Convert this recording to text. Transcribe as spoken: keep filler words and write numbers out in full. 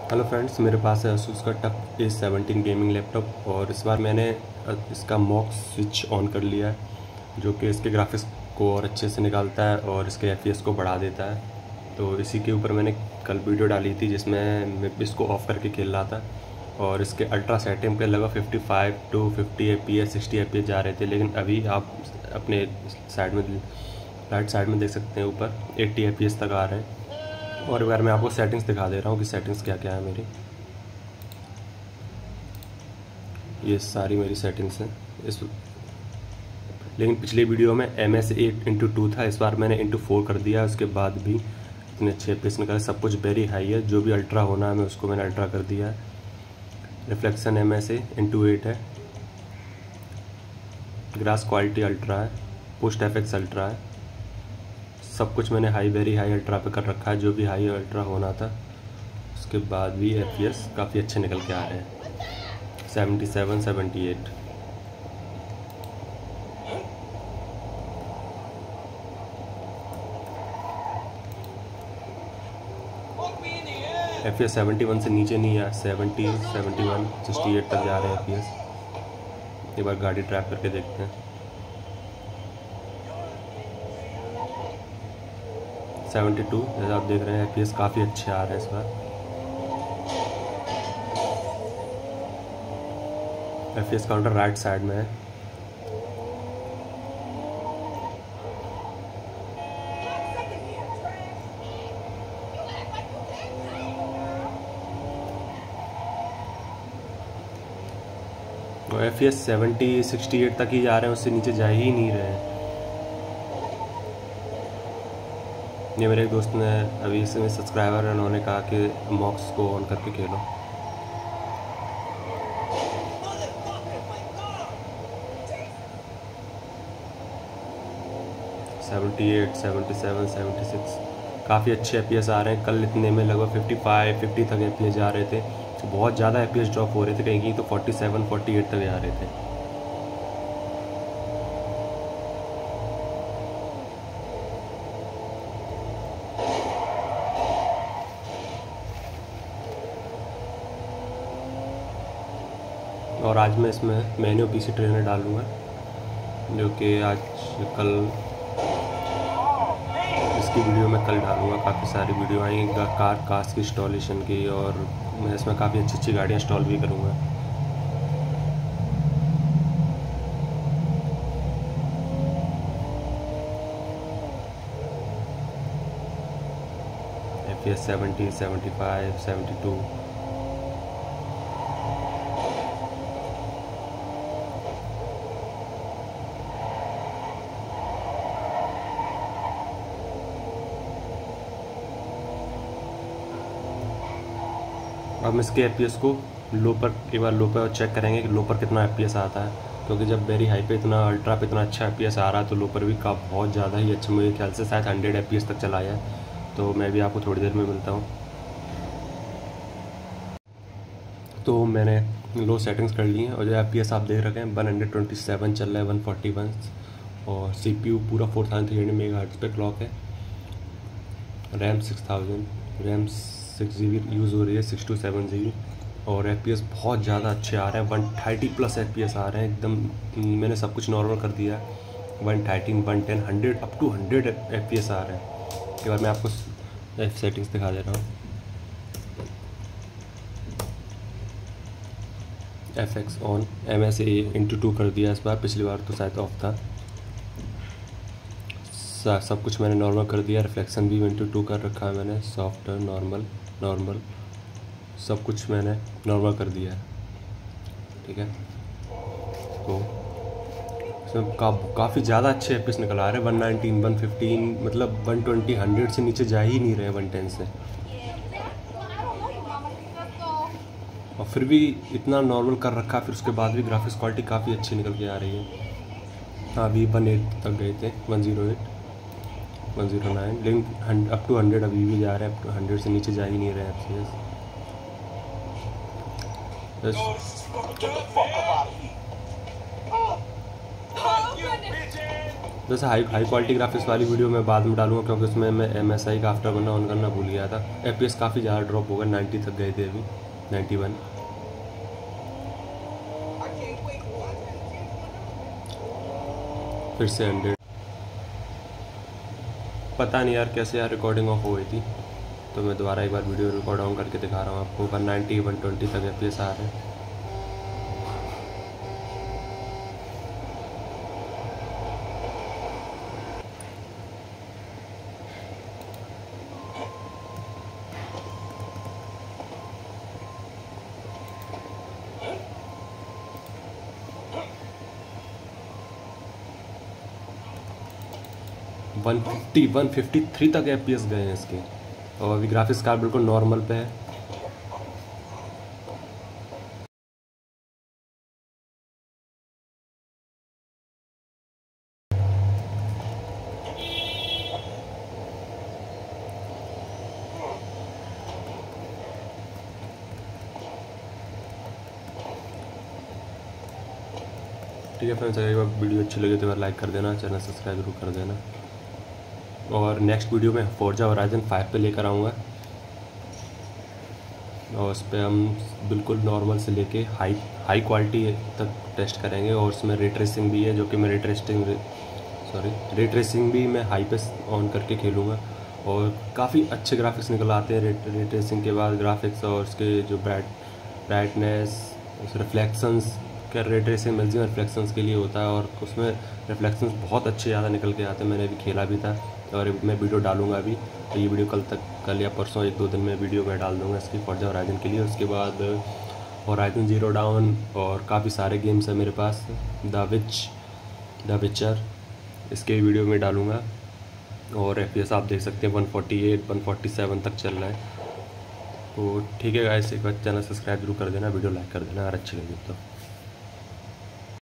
Hello friends, मेरे पास है asus का TUF A seventeen gaming laptop और इस बार मैंने इसका मॉक स्विच ऑन कर लिया है जो कि इसके ग्राफिक्स को और अच्छे से निकालता है और इसके एफ पी एस को बढ़ा देता है। तो इसी के ऊपर मैंने कल वीडियो डाली थी जिसमें मैं इसको ऑफ़ करके खेल रहा था और इसके अल्ट्रा सेटिंग पे लगभग fifty five to fifty F P S sixty F P S जा रहे थे, लेकिन अभी आप अपने साइड में राइट साइड में देख सकते हैं ऊपर एट्टी एफ पी एस तक आ रहे हैं। और एक बार मैं आपको सेटिंग्स दिखा दे रहा हूँ कि सेटिंग्स क्या क्या है मेरी। ये सारी मेरी सेटिंग्स हैं इस लेकिन पिछले वीडियो में M S eight into two था, इस बार मैंने इंटू फोर कर दिया। उसके बाद भी इतने अच्छे पीस निकाले, सब कुछ वेरी हाई है। जो भी अल्ट्रा होना है मैं उसको मैंने अल्ट्रा कर दिया है। Reflection M S A into eight है, ग्रास क्वालिटी अल्ट्रा है, पोस्ट एफेक्ट्स अल्ट्रा है, सब कुछ मैंने हाई वेरी हाई अल्ट्रा पे कर रखा है जो भी हाई अल्ट्रा होना था। उसके बाद भी एफ पी एस काफ़ी अच्छे निकल के आ रहे हैं, seventy seven seventy eight. F P S seventy one से नीचे नहीं है, seventy seventy one sixty eight तक जा रहे हैं एफ पी एस। एक बार गाड़ी ट्रैक करके देखते हैं। सेवेंटी टू जैसे आप देख रहे हैं एफ पी एस काफ़ी अच्छे आ रहे हैं इस बार। F P S counter right side में है। और F P S seventy sixty eight तक ही जा रहे हैं, उससे नीचे जा ही नहीं रहे हैं। ये मेरे एक दोस्त ने अभी इसमें सब्सक्राइबर है, उन्होंने कहा कि मॉक्स को ऑन करके खेलो। Seventy eight seventy seven seventy six काफ़ी अच्छे एफ पी एस आ रहे हैं। कल इतने में लगभग फिफ्टी फाइव फिफ्टी तक एफ पी एस जा रहे थे, तो बहुत ज़्यादा एफ पी एस ड्रॉप हो रहे थे, कहीं कहीं तो फोर्टी सेवन फोर्टी एट तक जा रहे थे। और आज मैं इसमें मेन्यू पी सी ट्रेनर डालूँगा जो कि आज कल इसकी वीडियो मैं कल डालूँगा। काफ़ी सारी वीडियो आएंगी कार कास्ट की इंस्टॉलेशन की, और मैं इसमें काफ़ी अच्छी अच्छी गाड़ियाँ इंस्टॉल भी करूँगा। F P S seventy seventy five seventy two अब हम इसके एफ पी एस को लो पर एक बार लो पर चेक करेंगे कि लो पर कितना एफ पी एस आता है, क्योंकि जब वेरी हाई पे इतना अल्ट्रा पे इतना अच्छा एफ पी एस आ रहा है तो लो पर भी का बहुत ज़्यादा ही अच्छा, मेरे ख्याल से शायद हंड्रेड एफ पी एस तक चला है। तो मैं भी आपको थोड़ी देर में मिलता हूँ। तो मैंने लो सेटिंग्स कर ली हैं और जो एफ पी एस आप देख रखे हैं वन हंड्रेड ट्वेंटी सेवन चल रहा है, वन फोर्टी वन, और सी पी यू पूरा four thousand three hundred megahertz पे क्लॉक है। RAM six thousand, RAM six G B use हो रही है, six two seven G B, और एफ पी एस बहुत ज़्यादा अच्छे आ रहे हैं। One thirty plus F P S आ रहे हैं एकदम। मैंने सब कुछ नॉर्मल कर दिया है, one thirteen one ten hundred up to hundred F P S आ रहे हैं। एक बार मैं आपको एफ सेटिंग्स दिखा दे रहा हूँ। F X on, M S A into two कर दिया इस बार, पिछली बार तो शायद ऑफ था। सब कुछ मैंने नॉर्मल कर दिया, रिफ्लेक्शन भी इंटू टू कर रखा है मैंने, सॉफ्ट नॉर्मल नॉर्मल सब कुछ मैंने नॉर्मल कर दिया है। ठीक है, तो इसमें का, काफ़ी ज़्यादा अच्छे एफ पी एस निकल आ रहे हैं, वन नाइनटीन वन फिफ्टीन, मतलब वन ट्वेंटी हंड्रेड से नीचे जा ही नहीं रहे, वन टेन से। और फिर भी इतना नॉर्मल कर रखा, फिर उसके बाद भी ग्राफिक्स क्वालिटी काफ़ी अच्छी निकल के आ रही है। हाँ, अभी वन एट तक गए थे, one zero eight one zero nine, लेकिन अप टू हंड्रेड अभी भी जा रहे हैं, अप टू हंड्रेड से नीचे जा ही नहीं रहे हैं एफ पी एस। जैसे हाई हाई क्वालिटी ग्राफिक्स वाली वीडियो मैं बाद में डालूंगा, क्योंकि उसमें मैं एम एस आई का आफ्टर बनना ऑन करना भूल गया था। एफ पी एस काफ़ी ज़्यादा ड्रॉप हो गया, नाइन्टी तक गए थे अभी, नाइन्टी वन। फिर से हंड्रेड। पता नहीं यार कैसे यार रिकॉर्डिंग ऑफ हो गई थी, तो मैं दोबारा एक बार वीडियो रिकॉर्ड ऑन करके दिखा रहा हूँ आपको। वन नाइन्टी वन ट्वेंटी तक एफ पी एस आ रहे हैं। One fifty one fifty three तक एफ पी एस गए हैं इसके, और अभी ग्राफिक्स कार्ड बिल्कुल नॉर्मल पे है। ठीक है फ्रेंड्स, अगर वीडियो अच्छी लगी तो लाइक कर देना, चैनल सब्सक्राइब जरूर कर देना। और नेक्स्ट वीडियो में फोर्जा होराइजन फाइव पे लेकर आऊँगा, और उस पर हम बिल्कुल नॉर्मल से लेके हाई हाई क्वालिटी तक टेस्ट करेंगे। और उसमें रे ट्रेसिंग भी है, जो कि मैं ray tracing sorry ray tracing भी मैं हाई पे ऑन करके खेलूँगा। और काफ़ी अच्छे ग्राफिक्स निकल आते हैं रे रे ट्रेसिंग के बाद ग्राफिक्स, और उसके जो ब्राइट ब्राइटनेस, रिफ्लेक्शंस का रे ट्रेसिंग मैक्सिमम रिफ्लेक्शंस के लिए होता है, और उसमें रिफ्लेक्शंस बहुत अच्छे ज़्यादा निकल के आते हैं। मैंने अभी खेला भी था, और मैं वीडियो डालूंगा अभी। तो ये वीडियो कल तक, कल या परसों एक दो दिन में वीडियो मैं डाल दूंगा इसकी फोर्जा होराइजन के लिए। उसके बाद होराइजन ज़ीरो डाउन और काफ़ी सारे गेम्स हैं मेरे पास, द विच द विचर, इसके वीडियो में डालूंगा। और एफ पी एस आप देख सकते हैं one forty eight one forty seven तक चल रहा है। तो ठीक है गाइस, एक बार चैनल सब्सक्राइब जरूर कर देना, वीडियो लाइक कर देना अगर अच्छी लगी तो।